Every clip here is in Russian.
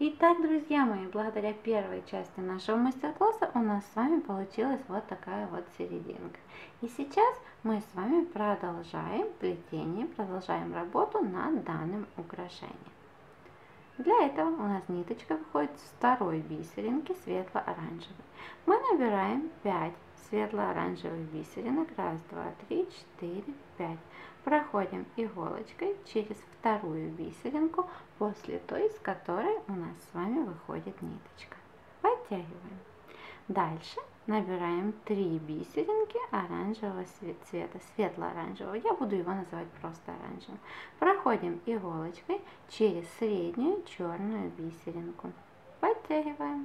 Итак, друзья мои, благодаря первой части нашего мастер-класса у нас с вами получилась вот такая вот серединка. И сейчас мы с вами продолжаем плетение, продолжаем работу над данным украшением. Для этого у нас ниточка выходит с второй бисеринки светло-оранжевой. Мы набираем 5 светло-оранжевых бисеринок. Раз, два, три, 4, 5. Проходим иголочкой через вторую бисеринку, после той, с которой у нас с вами выходит ниточка. Подтягиваем. Дальше набираем 3 бисеринки оранжевого цвета, светло-оранжевого. Я буду его называть просто оранжевым. Проходим иголочкой через среднюю черную бисеринку. Подтягиваем.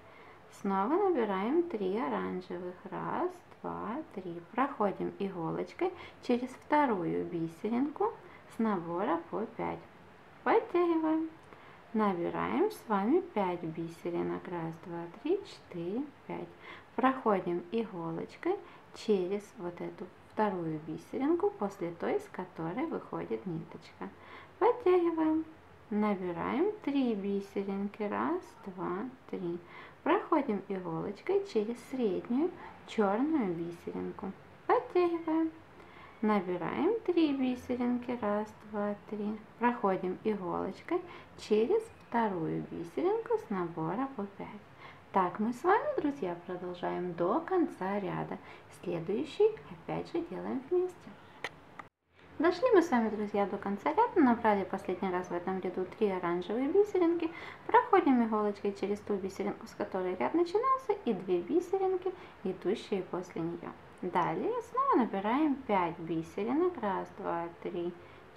Снова набираем 3 оранжевых. Раз, два, 3. Проходим иголочкой через вторую бисеринку с набора по 5. Подтягиваем. Набираем с вами 5 бисеринок. Раз, два, 3, 4, 5. Проходим иголочкой через вот эту вторую бисеринку, после той, с которой выходит ниточка. Подтягиваем. Набираем 3 бисеринки. Раз, два, 3. Проходим иголочкой через среднюю черную бисеринку. Подтягиваем. Набираем 3 бисеринки. Раз, два, 3. Проходим иголочкой через вторую бисеринку с набора по 5. Так мы с вами, друзья, продолжаем до конца ряда. Следующий опять же делаем вместе. Дошли мы с вами, друзья, до конца ряда, набрали последний раз в этом ряду 3 оранжевые бисеринки, проходим иголочкой через ту бисеринку, с которой ряд начинался, и 2 бисеринки, идущие после нее. Далее снова набираем 5 бисеринок, раз, два, 3,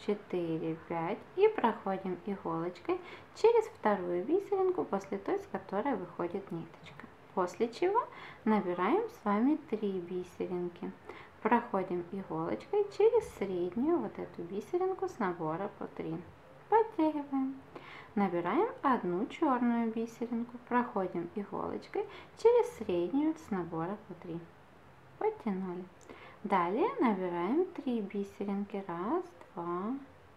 4, 5, и проходим иголочкой через вторую бисеринку, после той, с которой выходит ниточка. После чего набираем с вами 3 бисеринки. Проходим иголочкой через среднюю вот эту бисеринку с набора по 3. Подтягиваем. Набираем одну черную бисеринку. Проходим иголочкой через среднюю с набора по 3. Подтянули. Далее набираем 3 бисеринки. Раз, два,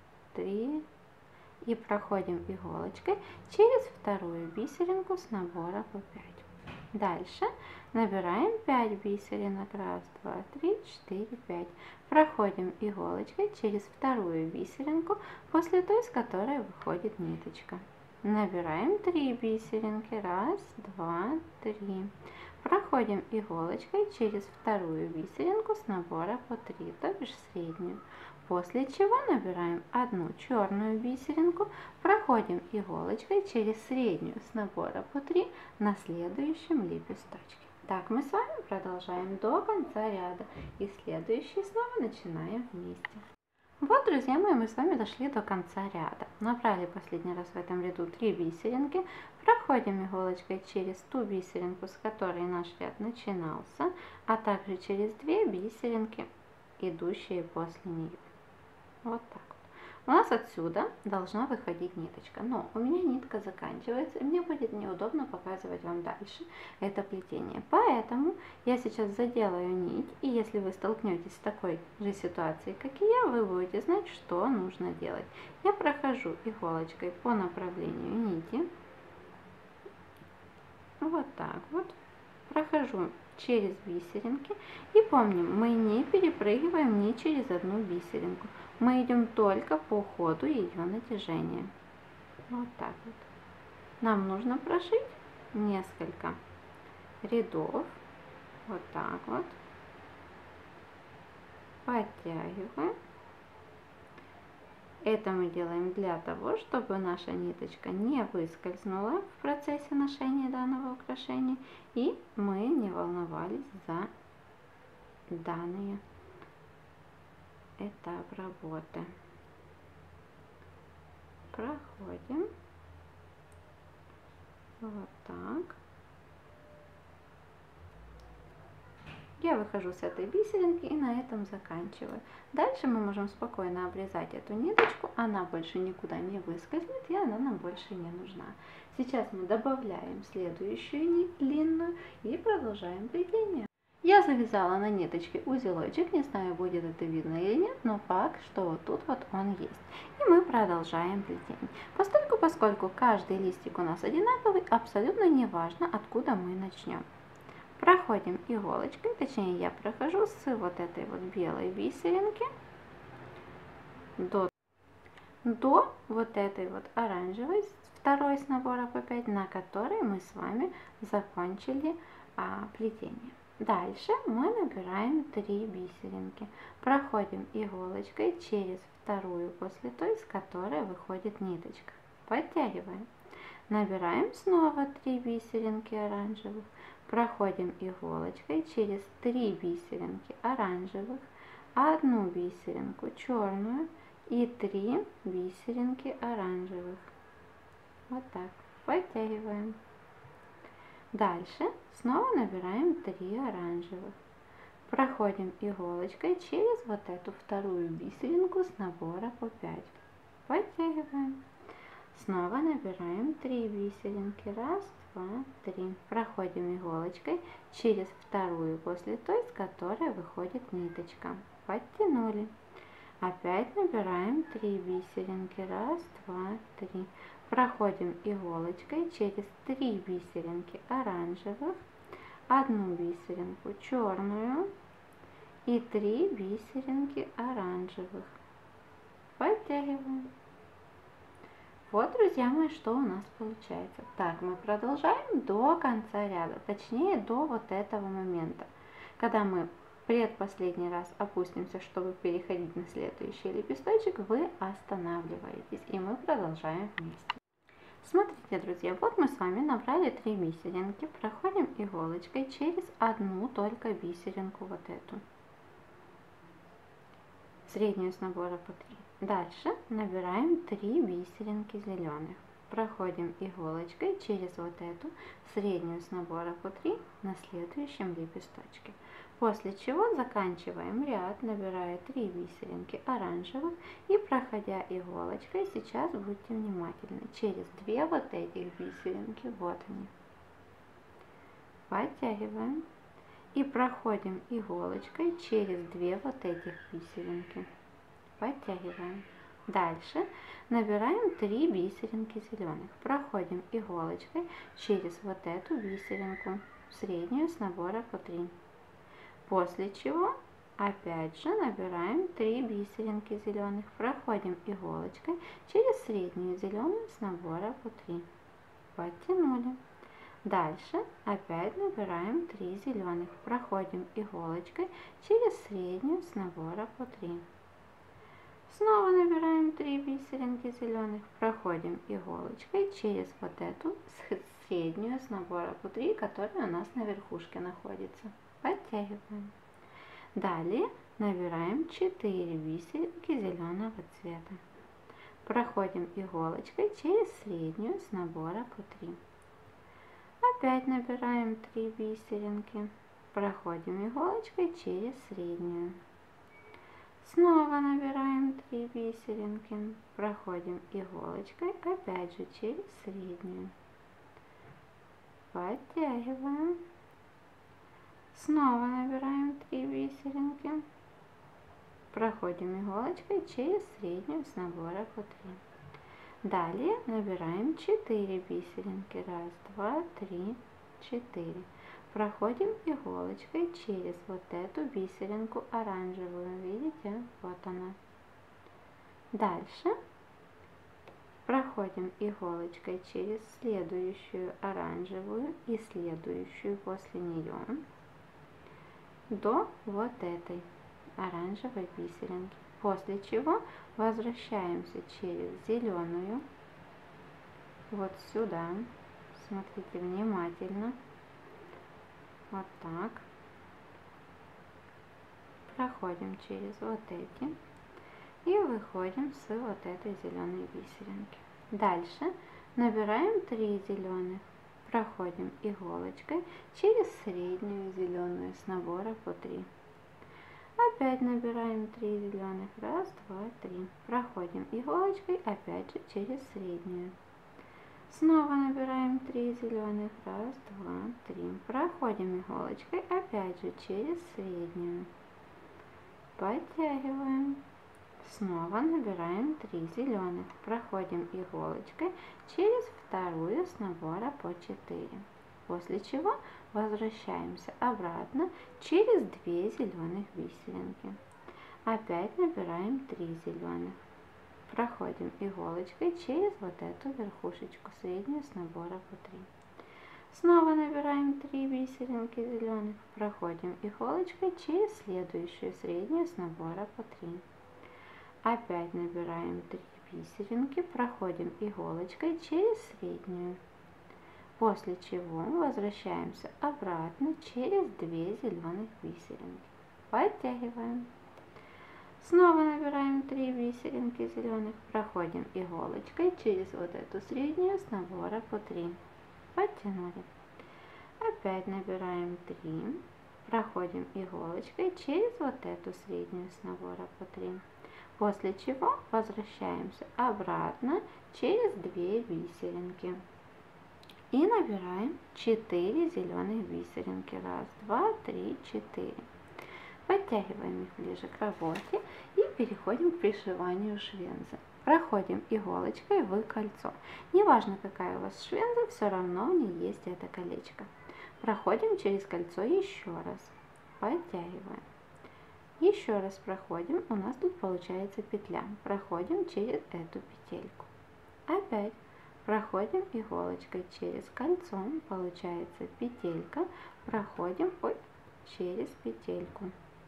3. И проходим иголочкой через вторую бисеринку с набора по 5. Дальше набираем 5 бисеринок. Раз, два, 3, 4, 5. Проходим иголочкой через вторую бисеринку, после той, с которой выходит ниточка. Набираем 3 бисеринки. Раз, два, 3. Проходим иголочкой через вторую бисеринку с набора по 3, то бишь среднюю. После чего набираем одну черную бисеринку, проходим иголочкой через среднюю с набора по 3 на следующем лепесточке. Так мы с вами продолжаем до конца ряда и следующий снова начинаем вместе. Вот, друзья мои, мы с вами дошли до конца ряда. Набрали последний раз в этом ряду 3 бисеринки, проходим иголочкой через ту бисеринку, с которой наш ряд начинался, а также через 2 бисеринки, идущие после нее. Вот так вот. У нас отсюда должна выходить ниточка, но у меня нитка заканчивается, и мне будет неудобно показывать вам дальше это плетение. Поэтому я сейчас заделаю нить, и если вы столкнетесь с такой же ситуацией, как и я, вы будете знать, что нужно делать. Я прохожу иголочкой по направлению нити, вот так вот, прохожу через бисеринки, и помним, мы не перепрыгиваем ни через одну бисеринку, мы идем только по ходу ее натяжения. Вот так вот. Нам нужно прошить несколько рядов, вот так вот, подтягиваем. Это мы делаем для того, чтобы наша ниточка не выскользнула в процессе ношения данного украшения, и мы не волновались за данный этап работы. Проходим вот так. Я выхожу с этой бисеринки и на этом заканчиваю. Дальше мы можем спокойно обрезать эту ниточку, она больше никуда не выскользнет, и она нам больше не нужна. Сейчас мы добавляем следующую нить длинную и продолжаем плетение. Я завязала на ниточке узелочек, не знаю, будет это видно или нет, но факт, что вот тут вот он есть. И мы продолжаем плетение. Поскольку каждый листик у нас одинаковый, абсолютно не важно, откуда мы начнем. Проходим иголочкой, точнее я прохожу с вот этой вот белой бисеринки до вот этой вот оранжевой, второй с набора по 5, на которой мы с вами закончили плетение. Дальше мы набираем 3 бисеринки, проходим иголочкой через вторую после той, с которой выходит ниточка, подтягиваем, набираем снова 3 бисеринки оранжевых, проходим иголочкой через 3 бисеринки оранжевых, 1 бисеринку черную и 3 бисеринки оранжевых. Вот так, подтягиваем. Дальше снова набираем 3 оранжевых. Проходим иголочкой через вот эту вторую бисеринку с набора по 5. Подтягиваем. Снова набираем 3 бисеринки. 1, 2, 3. Проходим иголочкой через вторую после той, с которой выходит ниточка. Подтянули. Опять набираем 3 бисеринки. 1, 2, 3. Проходим иголочкой через 3 бисеринки оранжевых, 1 бисеринку черную и 3 бисеринки оранжевых. Подтягиваем. Вот, друзья мои, что у нас получается. Так, мы продолжаем до конца ряда, точнее до вот этого момента, когда мы предпоследний раз опустимся, чтобы переходить на следующий лепесточек, вы останавливаетесь, и мы продолжаем вместе. Смотрите, друзья, вот мы с вами набрали 3 бисеринки, проходим иголочкой через одну только бисеринку, вот эту, среднюю с набора по 3. Дальше набираем 3 бисеринки зеленых, проходим иголочкой через вот эту среднюю с набора по 3 на следующем лепесточке. После чего заканчиваем ряд, набирая 3 бисеринки оранжевых и проходя иголочкой, сейчас будьте внимательны, через 2 вот этих бисеринки, вот они. Подтягиваем и проходим иголочкой через 2 вот этих бисеринки. Подтягиваем. Дальше набираем 3 бисеринки зеленых, проходим иголочкой через вот эту бисеринку, среднюю с набора по 3. После чего опять же набираем 3 бисеринки зеленых, проходим иголочкой через среднюю зеленую с набора по 3. Подтянули. Дальше опять набираем 3 зеленых, проходим иголочкой через среднюю с набора по 3. Снова набираем 3 бисеринки зеленых, проходим иголочкой через вот эту среднюю с набора по 3, которая у нас на верхушке находится. Подтягиваем. Далее набираем 4 бисеринки зеленого цвета. Проходим иголочкой через среднюю с набора по 3. Опять набираем 3 бисеринки. Проходим иголочкой через среднюю. Снова набираем 3 бисеринки. Проходим иголочкой опять же через среднюю. Подтягиваем. Снова набираем 3 бисеринки. Проходим иголочкой через среднюю с набора по 3. Далее набираем 4 бисеринки. 1, 2, 3, 4. Проходим иголочкой через вот эту бисеринку оранжевую. Видите? Вот она. Дальше проходим иголочкой через следующую оранжевую и следующую после нее до вот этой оранжевой бисеринки. После чего возвращаемся через зеленую вот сюда. Смотрите внимательно. Вот так. Проходим через вот эти и выходим с вот этой зеленой бисеринки. Дальше набираем 3 зеленых, проходим иголочкой через среднюю зеленую с набора по 3. Опять набираем 3 зеленых. 1, 2, 3. Проходим иголочкой опять же через среднюю. Снова набираем 3 зеленых. Раз, два, три. Проходим иголочкой опять же через среднюю. Подтягиваем. Снова набираем 3 зеленых. Проходим иголочкой через вторую с набора по 4. После чего возвращаемся обратно через 2 зеленых бисеринки. Опять набираем 3 зеленых. Проходим иголочкой через вот эту верхушечку среднюю с набора по 3. Снова набираем 3 бисеринки зеленых. Проходим иголочкой через следующую среднюю с набора по 3. Опять набираем 3 бисеринки. Проходим иголочкой через среднюю. После чего возвращаемся обратно через 2 зеленых бисеринки. Подтягиваем. Снова набираем 3 бисеринки зеленых, проходим иголочкой через вот эту среднюю с набора по 3. Подтянули. Опять набираем 3, проходим иголочкой через вот эту среднюю с набора по 3. После чего возвращаемся обратно через 2 бисеринки. И набираем 4 зеленых бисеринки. Раз, два, три, 4. Подтягиваем их ближе к работе и переходим к пришиванию швензы. Проходим иголочкой в кольцо. Неважно, какая у вас швенза, все равно в ней есть это колечко. Проходим через кольцо еще раз. Подтягиваем. Еще раз проходим. У нас тут получается петля. Проходим через эту петельку. Опять проходим иголочкой через кольцо. Получается петелька. Проходим через петельку.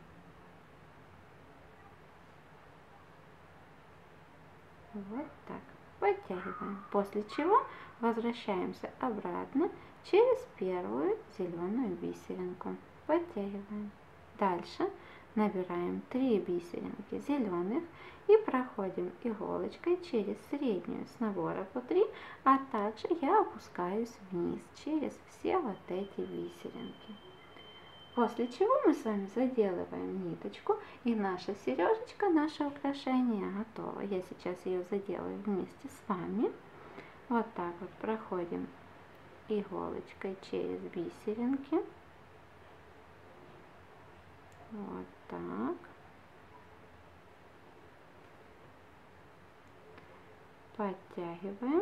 Вот так. Подтягиваем. После чего возвращаемся обратно через первую зеленую бисеринку. Подтягиваем. Дальше набираем 3 бисеринки зеленых и проходим иголочкой через среднюю с набора по 3, а также я опускаюсь вниз через все вот эти бисеринки. После чего мы с вами заделываем ниточку, и наша сережечка, наше украшение готово. Я сейчас ее заделаю вместе с вами. Вот так вот проходим иголочкой через бисеринки. Вот так. Подтягиваем.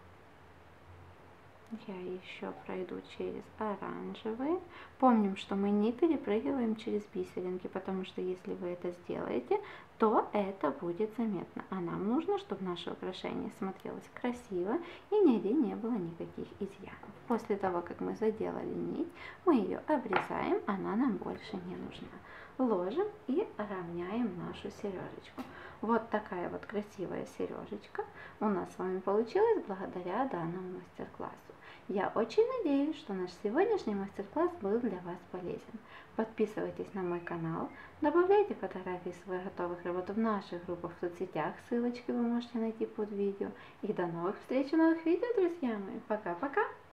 Я еще пройду через оранжевые. Помним, что мы не перепрыгиваем через бисеринки, потому что если вы это сделаете, то это будет заметно. А нам нужно, чтобы наше украшение смотрелось красиво и нигде не было никаких изъянов. После того, как мы заделали нить, мы ее обрезаем, она нам больше не нужна. Ложим и равняем нашу сережечку. Вот такая вот красивая сережечка у нас с вами получилась благодаря данному мастер-классу. Я очень надеюсь, что наш сегодняшний мастер-класс был для вас полезен. Подписывайтесь на мой канал, добавляйте фотографии своих готовых работ в наших группах в соцсетях, ссылочки вы можете найти под видео. И до новых встреч в новых видео, друзья мои. Пока-пока!